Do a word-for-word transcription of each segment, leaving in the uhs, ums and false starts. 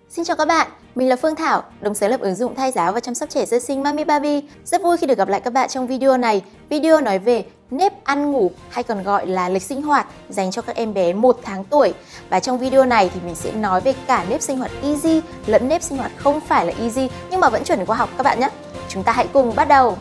Xin chào các bạn, mình là Phương Thảo, đồng sáng lập ứng dụng thay giáo và chăm sóc trẻ sơ sinh Mami Baby. Rất vui khi được gặp lại các bạn trong video này. Video nói về nếp ăn ngủ hay còn gọi là lịch sinh hoạt dành cho các em bé một tháng tuổi. Và trong video này thì mình sẽ nói về cả nếp sinh hoạt easy lẫn nếp sinh hoạt không phải là easy nhưng mà vẫn chuẩn khoa học các bạn nhé. Chúng ta hãy cùng bắt đầu.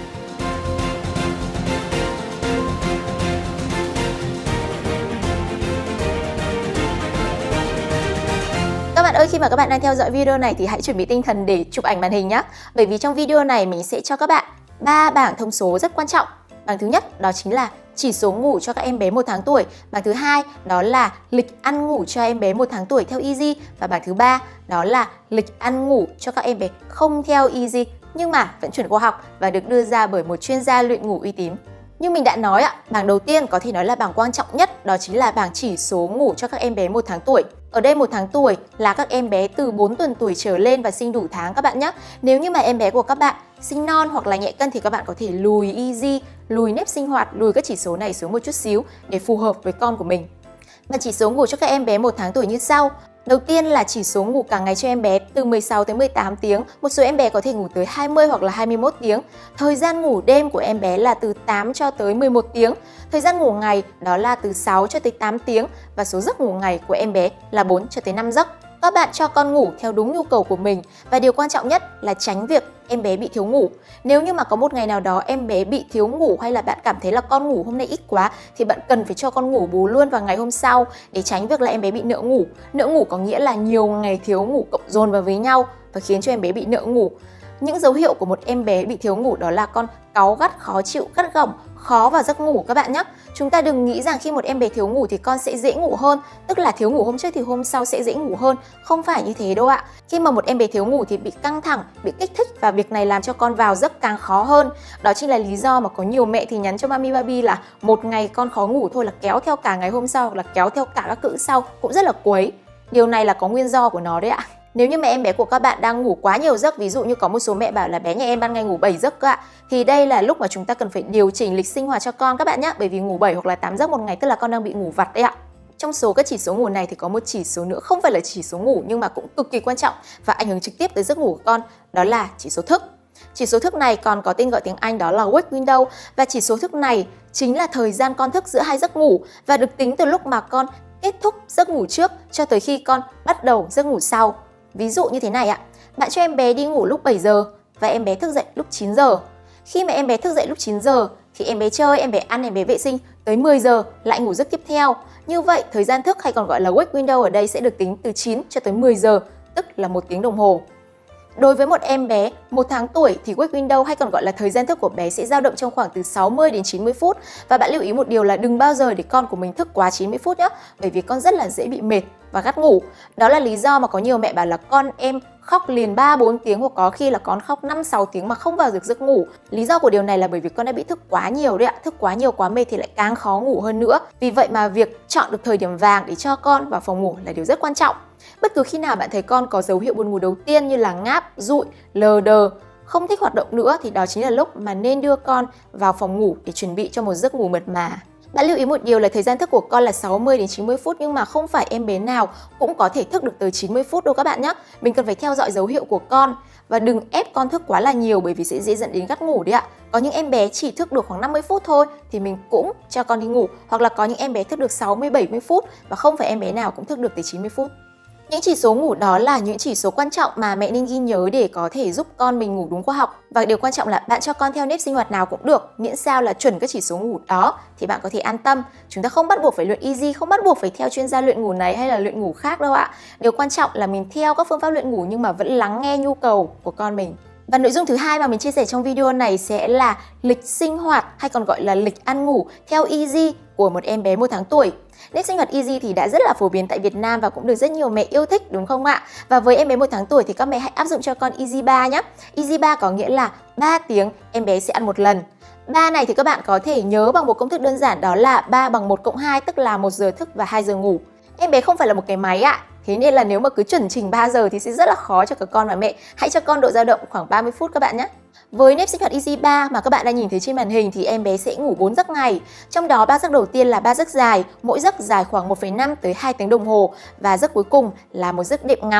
Các bạn ơi, khi mà các bạn đang theo dõi video này thì hãy chuẩn bị tinh thần để chụp ảnh màn hình nhé. Bởi vì trong video này mình sẽ cho các bạn ba bảng thông số rất quan trọng. Bảng thứ nhất đó chính là chỉ số ngủ cho các em bé một tháng tuổi. Bảng thứ hai đó là lịch ăn ngủ cho em bé một tháng tuổi theo easy. Và bảng thứ ba đó là lịch ăn ngủ cho các em bé không theo easy nhưng mà vẫn chuẩn khoa học và được đưa ra bởi một chuyên gia luyện ngủ uy tín. Như mình đã nói ạ, bảng đầu tiên có thể nói là bảng quan trọng nhất, đó chính là bảng chỉ số ngủ cho các em bé một tháng tuổi. Ở đây một tháng tuổi là các em bé từ bốn tuần tuổi trở lên và sinh đủ tháng các bạn nhé. Nếu như mà em bé của các bạn sinh non hoặc là nhẹ cân thì các bạn có thể lùi easy, lùi nếp sinh hoạt, lùi các chỉ số này xuống một chút xíu để phù hợp với con của mình. Và chỉ số ngủ cho các em bé một tháng tuổi như sau. Đầu tiên là chỉ số ngủ cả ngày cho em bé từ mười sáu tới mười tám tiếng, một số em bé có thể ngủ tới hai mươi hoặc là hai mươi mốt tiếng. Thời gian ngủ đêm của em bé là từ tám cho tới mười một tiếng. Thời gian ngủ ngày đó là từ sáu cho tới tám tiếng và số giấc ngủ ngày của em bé là bốn cho tới năm giấc. Các bạn cho con ngủ theo đúng nhu cầu của mình và điều quan trọng nhất là tránh việc em bé bị thiếu ngủ. Nếu như mà có một ngày nào đó em bé bị thiếu ngủ hay là bạn cảm thấy là con ngủ hôm nay ít quá thì bạn cần phải cho con ngủ bù luôn vào ngày hôm sau để tránh việc là em bé bị nợ ngủ. Nợ ngủ có nghĩa là nhiều ngày thiếu ngủ cộng dồn vào với nhau và khiến cho em bé bị nợ ngủ. Những dấu hiệu của một em bé bị thiếu ngủ đó là con cáu gắt, khó chịu, gắt gỏng, khó vào giấc ngủ các bạn nhé. Chúng ta đừng nghĩ rằng khi một em bé thiếu ngủ thì con sẽ dễ ngủ hơn, tức là thiếu ngủ hôm trước thì hôm sau sẽ dễ ngủ hơn. Không phải như thế đâu ạ. Khi mà một em bé thiếu ngủ thì bị căng thẳng, bị kích thích và việc này làm cho con vào giấc càng khó hơn. Đó chính là lý do mà có nhiều mẹ thì nhắn cho Mami Baby là một ngày con khó ngủ thôi là kéo theo cả ngày hôm sau hoặc là kéo theo cả các cữ sau, cũng rất là quấy. Điều này là có nguyên do của nó đấy ạ. Nếu như mà em bé của các bạn đang ngủ quá nhiều giấc, ví dụ như có một số mẹ bảo là bé nhà em ban ngày ngủ bảy giấc cơ ạ, thì đây là lúc mà chúng ta cần phải điều chỉnh lịch sinh hoạt cho con các bạn nhé. Bởi vì ngủ bảy hoặc là tám giấc một ngày tức là con đang bị ngủ vặt đấy ạ. Trong số các chỉ số ngủ này thì có một chỉ số nữa không phải là chỉ số ngủ nhưng mà cũng cực kỳ quan trọng và ảnh hưởng trực tiếp tới giấc ngủ của con, đó là chỉ số thức. Chỉ số thức này còn có tên gọi tiếng Anh đó là wake window và chỉ số thức này chính là thời gian con thức giữa hai giấc ngủ và được tính từ lúc mà con kết thúc giấc ngủ trước cho tới khi con bắt đầu giấc ngủ sau. Ví dụ như thế này ạ, bạn cho em bé đi ngủ lúc bảy giờ và em bé thức dậy lúc chín giờ. Khi mà em bé thức dậy lúc chín giờ thì em bé chơi, em bé ăn, em bé vệ sinh, tới mười giờ lại ngủ giấc tiếp theo. Như vậy thời gian thức hay còn gọi là wake window ở đây sẽ được tính từ chín cho tới mười giờ, tức là một tiếng đồng hồ. Đối với một em bé một tháng tuổi thì wake window hay còn gọi là thời gian thức của bé sẽ dao động trong khoảng từ sáu mươi đến chín mươi phút. Và bạn lưu ý một điều là đừng bao giờ để con của mình thức quá chín mươi phút nhé, bởi vì con rất là dễ bị mệt và gắt ngủ. Đó là lý do mà có nhiều mẹ bảo là con em khóc liền ba bốn tiếng hoặc có khi là con khóc năm sáu tiếng mà không vào được giấc ngủ. Lý do của điều này là bởi vì con đã bị thức quá nhiều đấy ạ, thức quá nhiều quá mệt thì lại càng khó ngủ hơn nữa. Vì vậy mà việc chọn được thời điểm vàng để cho con vào phòng ngủ là điều rất quan trọng. Bất cứ khi nào bạn thấy con có dấu hiệu buồn ngủ đầu tiên như là ngáp, dụi, lờ đờ, không thích hoạt động nữa thì đó chính là lúc mà nên đưa con vào phòng ngủ để chuẩn bị cho một giấc ngủ mượt mà. Bạn lưu ý một điều là thời gian thức của con là sáu mươi đến chín mươi phút nhưng mà không phải em bé nào cũng có thể thức được tới chín mươi phút đâu các bạn nhé. Mình cần phải theo dõi dấu hiệu của con và đừng ép con thức quá là nhiều bởi vì sẽ dễ dẫn đến gắt ngủ đấy ạ. Có những em bé chỉ thức được khoảng năm mươi phút thôi thì mình cũng cho con đi ngủ, hoặc là có những em bé thức được sáu mươi bảy mươi phút và không phải em bé nào cũng thức được tới chín mươi phút. Những chỉ số ngủ đó là những chỉ số quan trọng mà mẹ nên ghi nhớ để có thể giúp con mình ngủ đúng khoa học. Và điều quan trọng là bạn cho con theo nếp sinh hoạt nào cũng được, miễn sao là chuẩn các chỉ số ngủ đó thì bạn có thể an tâm. Chúng ta không bắt buộc phải luyện easy, không bắt buộc phải theo chuyên gia luyện ngủ này hay là luyện ngủ khác đâu ạ. Điều quan trọng là mình theo các phương pháp luyện ngủ nhưng mà vẫn lắng nghe nhu cầu của con mình. Và nội dung thứ hai mà mình chia sẻ trong video này sẽ là lịch sinh hoạt hay còn gọi là lịch ăn ngủ theo easy của một em bé một tháng tuổi. Nếp sinh hoạt easy thì đã rất là phổ biến tại Việt Nam và cũng được rất nhiều mẹ yêu thích đúng không ạ? Và với em bé một tháng tuổi thì các mẹ hãy áp dụng cho con easy ba nhé. easy ba có nghĩa là ba tiếng em bé sẽ ăn một lần. ba này thì các bạn có thể nhớ bằng một công thức đơn giản đó là ba bằng một cộng hai, tức là một giờ thức và hai giờ ngủ. Em bé không phải là một cái máy ạ. Thế nên là nếu mà cứ chuẩn chỉnh ba giờ thì sẽ rất là khó cho cả con và mẹ. Hãy cho con độ dao động khoảng ba mươi phút các bạn nhé. Với nếp sinh hoạt Easy ba mà các bạn đang nhìn thấy trên màn hình thì em bé sẽ ngủ bốn giấc ngày. Trong đó ba giấc đầu tiên là ba giấc dài, mỗi giấc dài khoảng một phẩy năm tới hai tiếng đồng hồ và giấc cuối cùng là một giấc đệm ngắn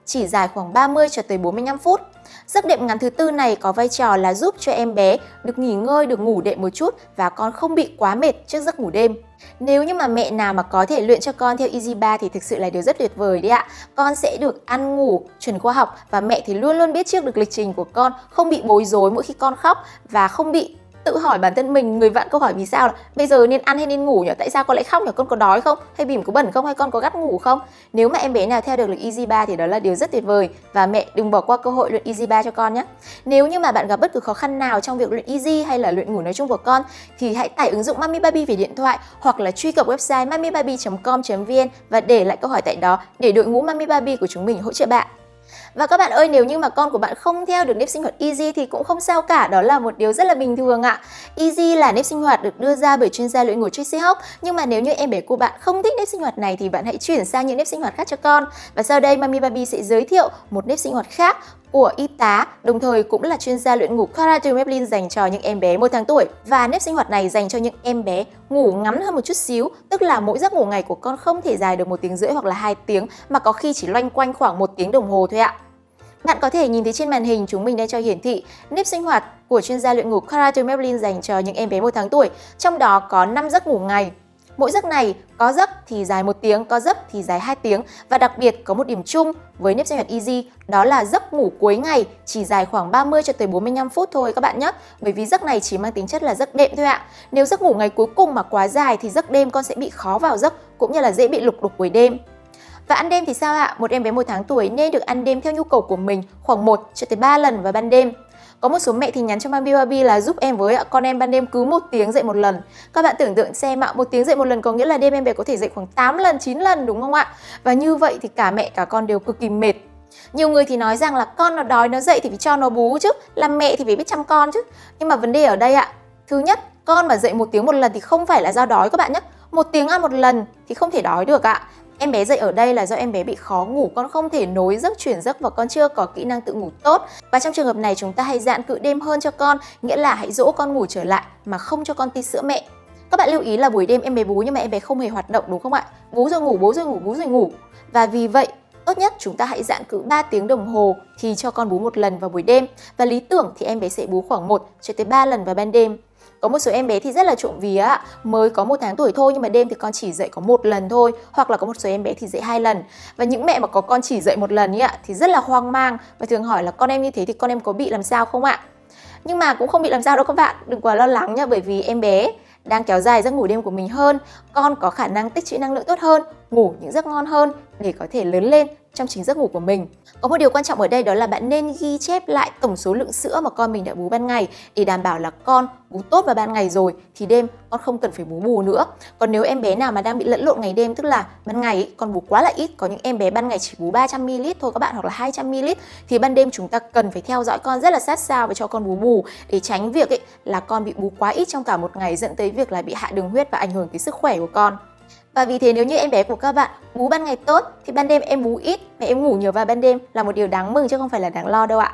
chỉ dài khoảng ba mươi cho tới bốn mươi lăm phút. Giấc đệm ngắn thứ tư này có vai trò là giúp cho em bé được nghỉ ngơi, được ngủ đệm một chút và con không bị quá mệt trước giấc ngủ đêm. Nếu như mà mẹ nào mà có thể luyện cho con theo Easy ba thì thực sự là điều rất tuyệt vời đấy ạ. Con sẽ được ăn ngủ chuẩn khoa học và mẹ thì luôn luôn biết trước được lịch trình của con, không bị bối rối mỗi khi con khóc và không bị tự hỏi bản thân mình người vạn câu hỏi vì sao là bây giờ nên ăn hay nên ngủ nhỉ? Tại sao con lại khóc nhỉ? Con có đói không? Hay bỉm có bẩn không? Hay con có gắt ngủ không? Nếu mà em bé nào theo được lịch Easy ba thì đó là điều rất tuyệt vời và mẹ đừng bỏ qua cơ hội luyện Easy ba cho con nhé. Nếu như mà bạn gặp bất cứ khó khăn nào trong việc luyện Easy hay là luyện ngủ nói chung của con thì hãy tải ứng dụng Mummy Baby về điện thoại hoặc là truy cập website mummy baby chấm com chấm vn và để lại câu hỏi tại đó để đội ngũ Mummy Baby của chúng mình hỗ trợ bạn. Và các bạn ơi, nếu như mà con của bạn không theo được nếp sinh hoạt Easy thì cũng không sao cả, đó là một điều rất là bình thường ạ. Easy là nếp sinh hoạt được đưa ra bởi chuyên gia luyện ngủ Tracy Hawk, nhưng mà nếu như em bé của bạn không thích nếp sinh hoạt này thì bạn hãy chuyển sang những nếp sinh hoạt khác cho con. Và sau đây Mummy Baby sẽ giới thiệu một nếp sinh hoạt khác của y tá, đồng thời cũng là chuyên gia luyện ngủ Cara Tremablin dành cho những em bé một tháng tuổi. Và nếp sinh hoạt này dành cho những em bé ngủ ngắn hơn một chút xíu, tức là mỗi giấc ngủ ngày của con không thể dài được một tiếng rưỡi hoặc là hai tiếng mà có khi chỉ loanh quanh khoảng một tiếng đồng hồ thôi ạ. Bạn có thể nhìn thấy trên màn hình chúng mình đang cho hiển thị nếp sinh hoạt của chuyên gia luyện ngủ Cara Tremablin dành cho những em bé một tháng tuổi, trong đó có năm giấc ngủ ngày. Mỗi giấc này có giấc thì dài một tiếng, có giấc thì dài hai tiếng và đặc biệt có một điểm chung với nếp sinh hoạt Easy, đó là giấc ngủ cuối ngày chỉ dài khoảng ba mươi cho tới bốn mươi lăm phút thôi các bạn nhé. Bởi vì giấc này chỉ mang tính chất là giấc đệm thôi ạ. Nếu giấc ngủ ngày cuối cùng mà quá dài thì giấc đêm con sẽ bị khó vào giấc cũng như là dễ bị lục đục buổi đêm. Và ăn đêm thì sao ạ? Một em bé một tháng tuổi nên được ăn đêm theo nhu cầu của mình khoảng một cho tới ba lần vào ban đêm. Có một số mẹ thì nhắn cho Mummy Baby là giúp em với ạ, con em ban đêm cứ một tiếng dậy một lần. Các bạn tưởng tượng xem ạ, một tiếng dậy một lần có nghĩa là đêm em bé có thể dậy khoảng tám lần, chín lần đúng không ạ? Và như vậy thì cả mẹ cả con đều cực kỳ mệt. Nhiều người thì nói rằng là con nó đói nó dậy thì phải cho nó bú chứ, làm mẹ thì phải biết chăm con chứ. Nhưng mà vấn đề ở đây ạ, thứ nhất, con mà dậy một tiếng một lần thì không phải là do đói các bạn nhé. Một tiếng ăn một lần thì không thể đói được ạ. Em bé dậy ở đây là do em bé bị khó ngủ, con không thể nối giấc chuyển giấc và con chưa có kỹ năng tự ngủ tốt. Và trong trường hợp này chúng ta hãy giãn cự đêm hơn cho con, nghĩa là hãy dỗ con ngủ trở lại mà không cho con ti sữa mẹ. Các bạn lưu ý là buổi đêm em bé bú nhưng mà em bé không hề hoạt động đúng không ạ? Bú rồi ngủ, bú rồi ngủ, bú rồi ngủ. Và vì vậy tốt nhất chúng ta hãy giãn cự ba tiếng đồng hồ thì cho con bú một lần vào buổi đêm. Và lý tưởng thì em bé sẽ bú khoảng một cho tới ba lần vào ban đêm. Có một số em bé thì rất là trộm vía, mới có một tháng tuổi thôi nhưng mà đêm thì con chỉ dậy có một lần thôi, hoặc là có một số em bé thì dậy hai lần. Và những mẹ mà có con chỉ dậy một lần ý ạ thì rất là hoang mang và thường hỏi là con em như thế thì con em có bị làm sao không ạ? Nhưng mà cũng không bị làm sao đâu các bạn, đừng quá lo lắng nhá, bởi vì em bé đang kéo dài giấc ngủ đêm của mình hơn, con có khả năng tích trữ năng lượng tốt hơn, ngủ những giấc ngon hơn để có thể lớn lên trong chính giấc ngủ của mình. Có một điều quan trọng ở đây đó là bạn nên ghi chép lại tổng số lượng sữa mà con mình đã bú ban ngày để đảm bảo là con bú tốt vào ban ngày rồi thì đêm con không cần phải bú bù nữa. Còn nếu em bé nào mà đang bị lẫn lộn ngày đêm, tức là ban ngày ấy, con bú quá là ít, có những em bé ban ngày chỉ bú ba trăm mi li lít thôi các bạn, hoặc là hai trăm mi li lít, thì ban đêm chúng ta cần phải theo dõi con rất là sát sao và cho con bú bù để tránh việc ấy là con bị bú quá ít trong cả một ngày dẫn tới việc là bị hạ đường huyết và ảnh hưởng tới sức khỏe của con. Và vì thế nếu như em bé của các bạn bú ban ngày tốt thì ban đêm em bú ít và em ngủ nhiều vào ban đêm là một điều đáng mừng chứ không phải là đáng lo đâu ạ.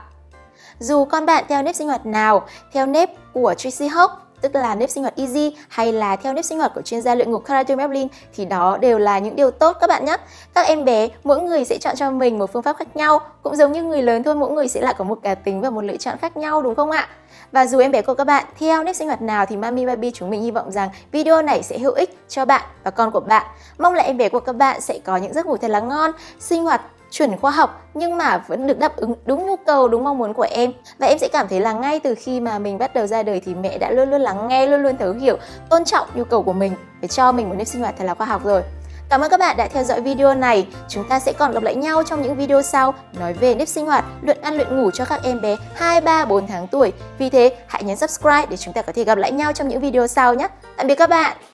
Dù con bạn theo nếp sinh hoạt nào, theo nếp của Tracy Hawk, tức là nếp sinh hoạt Easy, hay là theo nếp sinh hoạt của chuyên gia luyện ngủ Cara Tremablin thì đó đều là những điều tốt các bạn nhé. Các em bé, mỗi người sẽ chọn cho mình một phương pháp khác nhau, cũng giống như người lớn thôi, mỗi người sẽ lại có một cá tính và một lựa chọn khác nhau đúng không ạ? Và dù em bé của các bạn theo nếp sinh hoạt nào thì Mummy Baby chúng mình hy vọng rằng video này sẽ hữu ích cho bạn và con của bạn. Mong là em bé của các bạn sẽ có những giấc ngủ thật là ngon, sinh hoạt chuẩn khoa học nhưng mà vẫn được đáp ứng đúng nhu cầu, đúng mong muốn của em. Và em sẽ cảm thấy là ngay từ khi mà mình bắt đầu ra đời thì mẹ đã luôn luôn lắng nghe, luôn luôn thấu hiểu, tôn trọng nhu cầu của mình để cho mình một nếp sinh hoạt thật là khoa học rồi. Cảm ơn các bạn đã theo dõi video này. Chúng ta sẽ còn gặp lại nhau trong những video sau nói về nếp sinh hoạt, luyện ăn luyện ngủ cho các em bé hai, ba, bốn tháng tuổi. Vì thế, hãy nhấn subscribe để chúng ta có thể gặp lại nhau trong những video sau nhé. Tạm biệt các bạn!